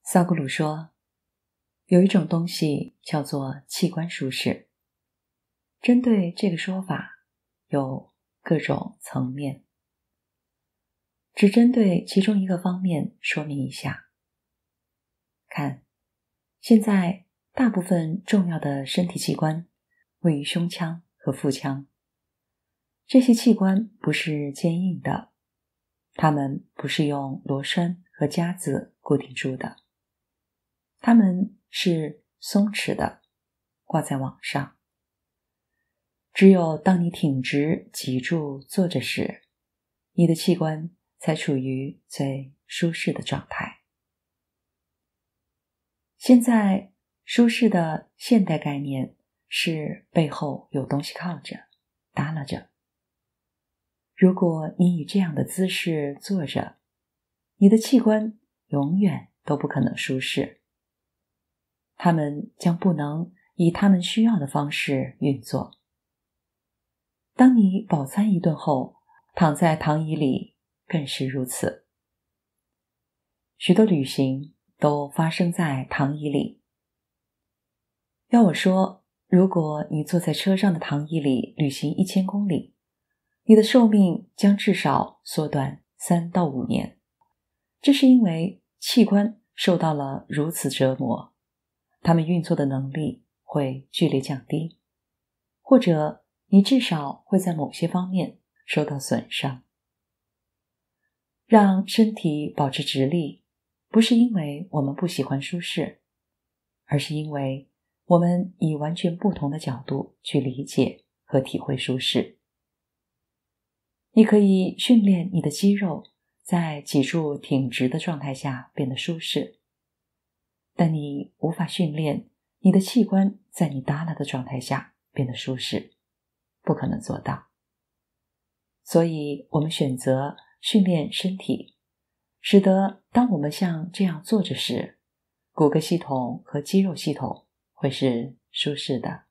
萨古鲁说，有一种东西叫做器官舒适。针对这个说法，有各种层面。只针对其中一个方面说明一下。看，现在大部分重要的身体器官位于胸腔和腹腔。这些器官不是坚硬的，它们不是用螺栓和夹子固定住的，它们是松弛的，挂在网上。只有当你挺直脊柱坐着时，你的器官才处于最舒适的状态。现在舒适的现代概念是背后有东西靠着，耷拉着。如果你以这样的姿势坐着，你的器官永远都不可能舒适，它们将不能以它们需要的方式运作。当你饱餐一顿后，躺在躺椅里更是如此。许多旅行都发生在躺椅里。要我说，如果你坐在车上的躺椅里旅行1000公里，你的寿命将至少缩短3到5年。这是因为器官受到了如此折磨，它们运作的能力会剧烈降低，或者你至少会在某些方面受到损伤。让身体保持直立，不是因为我们不喜欢舒适，而是因为我们以完全不同的角度去理解和体会舒适。你可以训练你的肌肉在脊柱挺直的状态下变得舒适，但你无法训练你的器官在你耷拉的状态下变得舒适，不可能做到。所以我们选择训练身体，使得当我们像这样坐着时，骨骼系统和肌肉系统会是舒适的。